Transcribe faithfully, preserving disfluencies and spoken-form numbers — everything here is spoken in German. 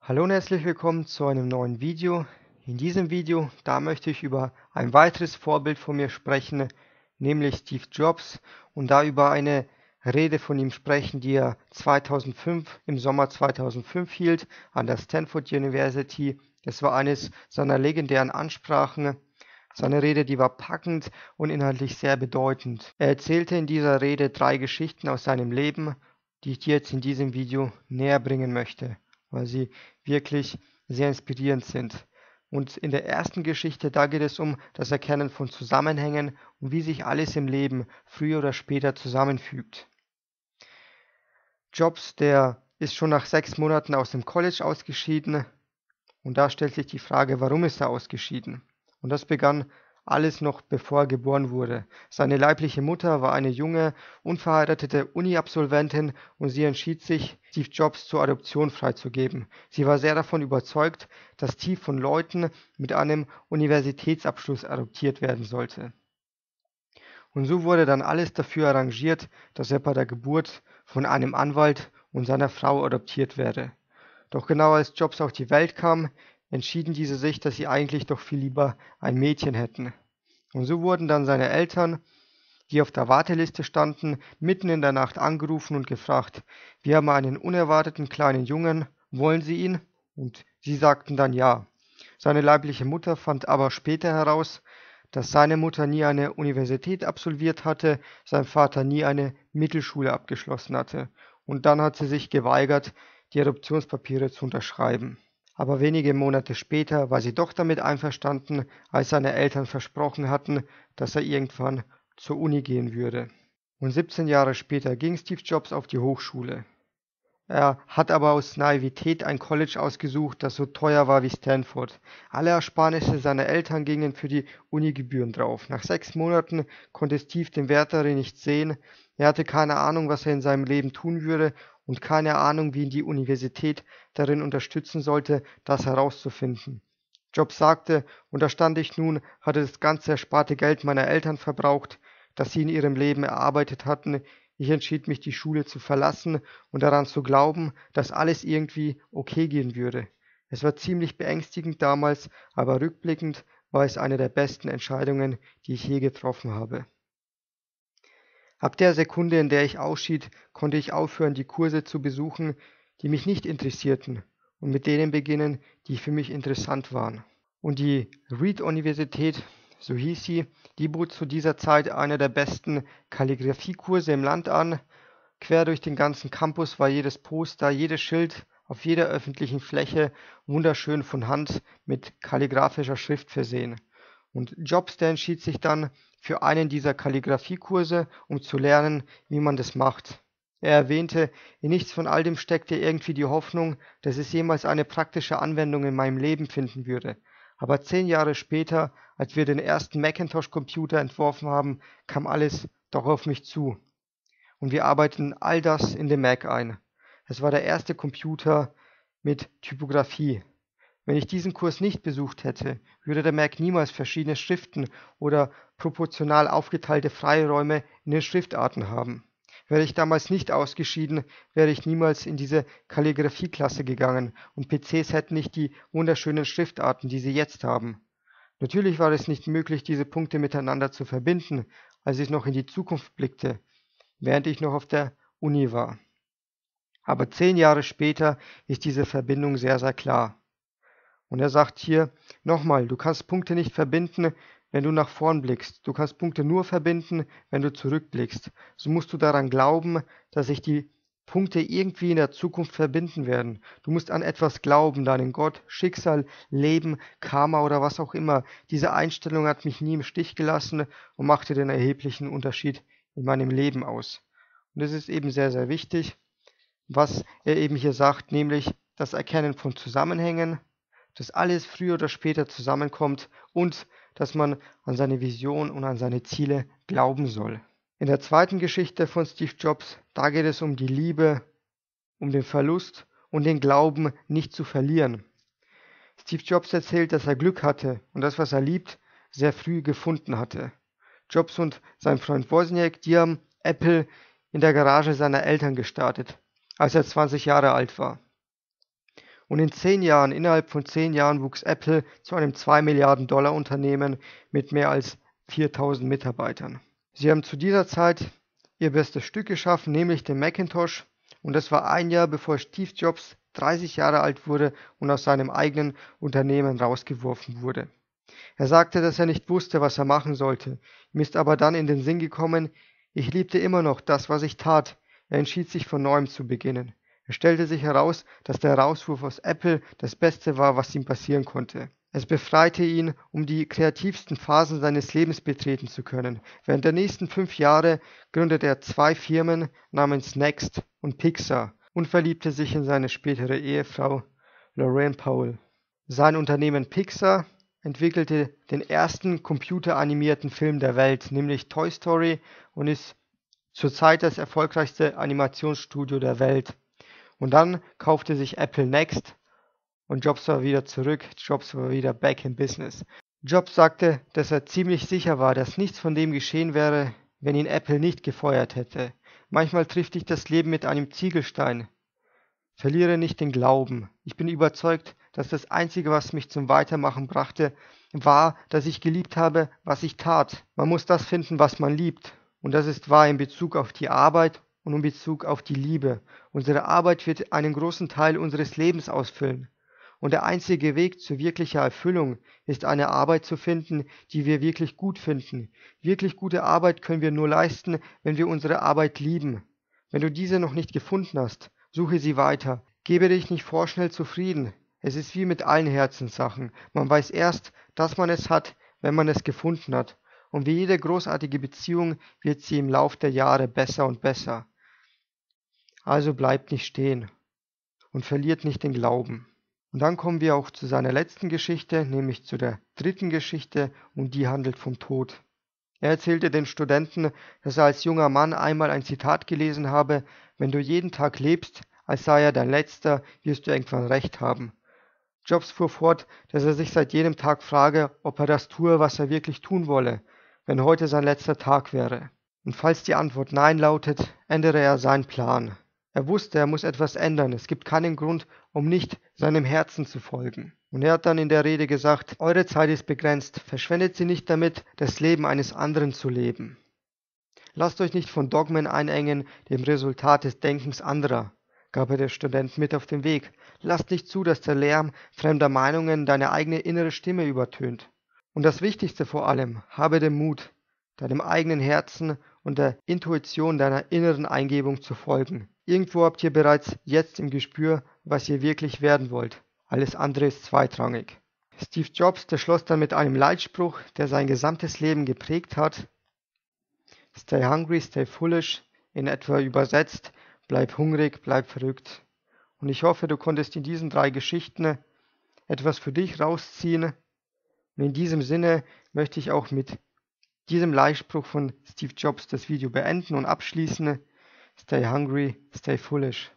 Hallo und herzlich willkommen zu einem neuen Video. In diesem Video, da möchte ich über ein weiteres Vorbild von mir sprechen, nämlich Steve Jobs, und da über eine Rede von ihm sprechen, die er zweitausendfünf, im Sommer zweitausendfünf hielt, an der Stanford University. Es war eines seiner legendären Ansprachen. Seine Rede, die war packend und inhaltlich sehr bedeutend. Er erzählte in dieser Rede drei Geschichten aus seinem Leben, die ich dir jetzt in diesem Video näher bringen möchte, weil sie wirklich sehr inspirierend sind. Und in der ersten Geschichte, da geht es um das Erkennen von Zusammenhängen und wie sich alles im Leben früher oder später zusammenfügt. Jobs, der ist schon nach sechs Monaten aus dem College ausgeschieden, und da stellt sich die Frage, warum ist er ausgeschieden? Und das begann alles noch bevor er geboren wurde. Seine leibliche Mutter war eine junge, unverheiratete Uni-Absolventin und sie entschied sich, Steve Jobs zur Adoption freizugeben. Sie war sehr davon überzeugt, dass Steve von Leuten mit einem Universitätsabschluss adoptiert werden sollte. Und so wurde dann alles dafür arrangiert, dass er bei der Geburt von einem Anwalt und seiner Frau adoptiert werde. Doch genau als Jobs auf die Welt kam, entschieden diese sich, dass sie eigentlich doch viel lieber ein Mädchen hätten. Und so wurden dann seine Eltern, die auf der Warteliste standen, mitten in der Nacht angerufen und gefragt: „Wir haben einen unerwarteten kleinen Jungen, wollen Sie ihn?“ Und sie sagten dann ja. Seine leibliche Mutter fand aber später heraus, dass seine Mutter nie eine Universität absolviert hatte, sein Vater nie eine Mittelschule abgeschlossen hatte. Und dann hat sie sich geweigert, die Adoptionspapiere zu unterschreiben. Aber wenige Monate später war sie doch damit einverstanden, als seine Eltern versprochen hatten, dass er irgendwann zur Uni gehen würde. Und siebzehn Jahre später ging Steve Jobs auf die Hochschule. Er hat aber aus Naivität ein College ausgesucht, das so teuer war wie Stanford. Alle Ersparnisse seiner Eltern gingen für die Unigebühren drauf. Nach sechs Monaten konnte Steve den Wert darin nicht sehen. Er hatte keine Ahnung, was er in seinem Leben tun würde und keine Ahnung, wie ihn die Universität darin unterstützen sollte, das herauszufinden. Jobs sagte: „Und da stand ich nun, hatte das ganze ersparte Geld meiner Eltern verbraucht, das sie in ihrem Leben erarbeitet hatten. Ich entschied mich, die Schule zu verlassen und daran zu glauben, dass alles irgendwie okay gehen würde. Es war ziemlich beängstigend damals, aber rückblickend war es eine der besten Entscheidungen, die ich je getroffen habe.“ Ab der Sekunde, in der ich ausschied, konnte ich aufhören, die Kurse zu besuchen, die mich nicht interessierten, und mit denen beginnen, die für mich interessant waren. Und die Reed-Universität, so hieß sie, die bot zu dieser Zeit einer der besten Kalligraphiekurse im Land an. Quer durch den ganzen Campus war jedes Poster, jedes Schild auf jeder öffentlichen Fläche wunderschön von Hand mit kalligraphischer Schrift versehen. Und Jobs, der entschied sich dann für einen dieser Kalligraphiekurse, um zu lernen, wie man das macht. Er erwähnte, in nichts von all dem steckte irgendwie die Hoffnung, dass es jemals eine praktische Anwendung in meinem Leben finden würde. Aber zehn Jahre später, als wir den ersten Macintosh-Computer entworfen haben, kam alles doch auf mich zu. Und wir arbeiteten all das in den Mac ein. Es war der erste Computer mit Typografie. Wenn ich diesen Kurs nicht besucht hätte, würde der Mac niemals verschiedene Schriften oder proportional aufgeteilte Freiräume in den Schriftarten haben. Wäre ich damals nicht ausgeschieden, wäre ich niemals in diese Kalligraphieklasse gegangen und P Cs hätten nicht die wunderschönen Schriftarten, die sie jetzt haben. Natürlich war es nicht möglich, diese Punkte miteinander zu verbinden, als ich noch in die Zukunft blickte, während ich noch auf der Uni war. Aber zehn Jahre später ist diese Verbindung sehr, sehr klar. Und er sagt hier nochmal, du kannst Punkte nicht verbinden, wenn du nach vorn blickst. Du kannst Punkte nur verbinden, wenn du zurückblickst. So musst du daran glauben, dass sich die Punkte irgendwie in der Zukunft verbinden werden. Du musst an etwas glauben, deinen Gott, Schicksal, Leben, Karma oder was auch immer. Diese Einstellung hat mich nie im Stich gelassen und machte den erheblichen Unterschied in meinem Leben aus. Und es ist eben sehr, sehr wichtig, was er eben hier sagt, nämlich das Erkennen von Zusammenhängen, dass alles früher oder später zusammenkommt und dass man an seine Vision und an seine Ziele glauben soll. In der zweiten Geschichte von Steve Jobs, da geht es um die Liebe, um den Verlust und den Glauben, nicht zu verlieren. Steve Jobs erzählt, dass er Glück hatte und das, was er liebt, sehr früh gefunden hatte. Jobs und sein Freund Wozniak, die haben Apple in der Garage seiner Eltern gestartet, als er zwanzig Jahre alt war. Und in zehn Jahren, innerhalb von zehn Jahren wuchs Apple zu einem zwei Milliarden Dollar Unternehmen mit mehr als viertausend Mitarbeitern. Sie haben zu dieser Zeit ihr bestes Stück geschaffen, nämlich den Macintosh, und das war ein Jahr bevor Steve Jobs dreißig Jahre alt wurde und aus seinem eigenen Unternehmen rausgeworfen wurde. Er sagte, dass er nicht wusste, was er machen sollte. Ihm ist aber dann in den Sinn gekommen: Ich liebte immer noch das, was ich tat. Er entschied sich, von neuem zu beginnen. Es stellte sich heraus, dass der Rauswurf aus Apple das Beste war, was ihm passieren konnte. Es befreite ihn, um die kreativsten Phasen seines Lebens betreten zu können. Während der nächsten fünf Jahre gründete er zwei Firmen namens Next und Pixar und verliebte sich in seine spätere Ehefrau Lorraine Powell. Sein Unternehmen Pixar entwickelte den ersten computeranimierten Film der Welt, nämlich Toy Story, und ist zurzeit das erfolgreichste Animationsstudio der Welt. Und dann kaufte sich Apple Next und Jobs war wieder zurück, Jobs war wieder back in business. Jobs sagte, dass er ziemlich sicher war, dass nichts von dem geschehen wäre, wenn ihn Apple nicht gefeuert hätte. Manchmal trifft dich das Leben mit einem Ziegelstein. Verliere nicht den Glauben. Ich bin überzeugt, dass das Einzige, was mich zum Weitermachen brachte, war, dass ich geliebt habe, was ich tat. Man muss das finden, was man liebt. Und das ist wahr in Bezug auf die Arbeit und in Bezug auf die Liebe. Unsere Arbeit wird einen großen Teil unseres Lebens ausfüllen. Und der einzige Weg zu wirklicher Erfüllung ist, eine Arbeit zu finden, die wir wirklich gut finden. Wirklich gute Arbeit können wir nur leisten, wenn wir unsere Arbeit lieben. Wenn du diese noch nicht gefunden hast, suche sie weiter. Gebe dich nicht vorschnell zufrieden. Es ist wie mit allen Herzenssachen. Man weiß erst, dass man es hat, wenn man es gefunden hat. Und wie jede großartige Beziehung wird sie im Lauf der Jahre besser und besser. Also bleibt nicht stehen und verliert nicht den Glauben. Und dann kommen wir auch zu seiner letzten Geschichte, nämlich zu der dritten Geschichte, und die handelt vom Tod. Er erzählte den Studenten, dass er als junger Mann einmal ein Zitat gelesen habe: Wenn du jeden Tag lebst, als sei er dein letzter, wirst du irgendwann recht haben. Jobs fuhr fort, dass er sich seit jedem Tag frage, ob er das tue, was er wirklich tun wolle, wenn heute sein letzter Tag wäre. Und falls die Antwort Nein lautet, ändere er seinen Plan. Er wusste, er muss etwas ändern. Es gibt keinen Grund, um nicht seinem Herzen zu folgen. Und er hat dann in der Rede gesagt: Eure Zeit ist begrenzt. Verschwendet sie nicht damit, das Leben eines anderen zu leben. Lasst euch nicht von Dogmen einengen, dem Resultat des Denkens anderer, gab er der Student mit auf den Weg. Lasst nicht zu, dass der Lärm fremder Meinungen deine eigene innere Stimme übertönt. Und das Wichtigste vor allem, habe den Mut, deinem eigenen Herzen und der Intuition deiner inneren Eingebung zu folgen. Irgendwo habt ihr bereits jetzt im Gespür, was ihr wirklich werden wollt. Alles andere ist zweitrangig. Steve Jobs, der schloss dann mit einem Leitspruch, der sein gesamtes Leben geprägt hat: Stay hungry, stay foolish, in etwa übersetzt: Bleib hungrig, bleib verrückt. Und ich hoffe, du konntest in diesen drei Geschichten etwas für dich rausziehen. Und in diesem Sinne möchte ich auch mit diesem Leitspruch von Steve Jobs das Video beenden und abschließen: Stay hungry, stay foolish.